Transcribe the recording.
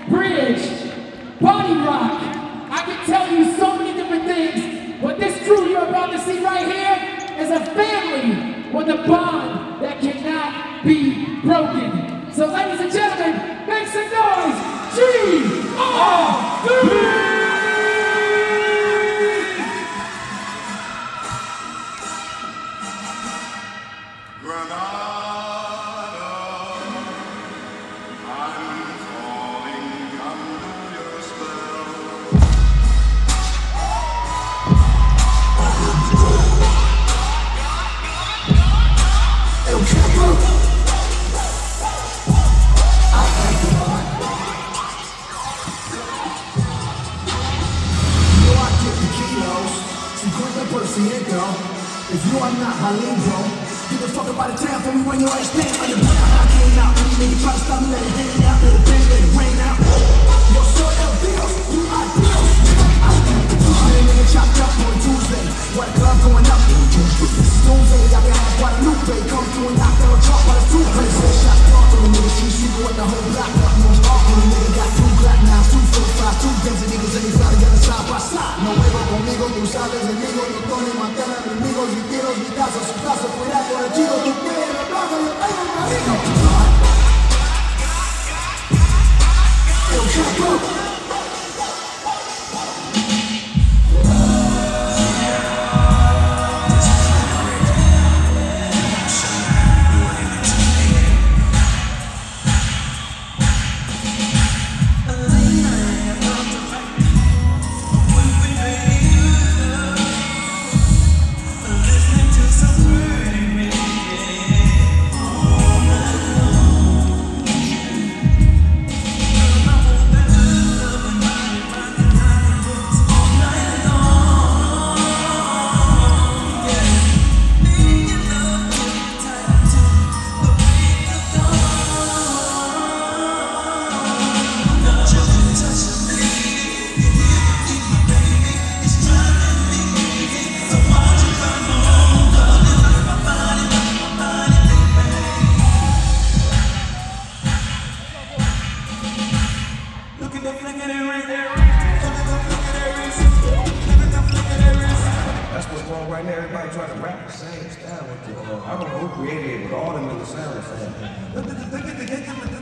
bridge, body rock. I can tell you so many different things, but this crew you're about to see right here is a family with a bond that cannot be broken. So ladies and gentlemen, make some noise! G-R-D! If you are not my lead, bro, give a fuck about the town for me when you understand. Underground, I came out, any nigga try to stop me, let it hang out, let it bang, let it rain out. Yo, so bills, you are bills. I nigga chopped up on Tuesday, what a club going up. Tuesday, I can have quite a new bay, come through and knock down a drop by the two place. Say shots dark on the nigga, she shooting with the whole block up. No spark on the nigga, got 2 Glock 9s, 2 45, 2 guns, and niggas and they fly together side by side. No huevo conmigo, tú sabes, enemigo, no Tony Montana, enemigos y tiros, mi casa, su casa, fuera por el chido, tú quieres la plaza, yo tengo el marido. Yo, Chapo. That's what's wrong right now. Everybody trying to rap the same style with the, I don't know who created it, but all them niggas sound the same.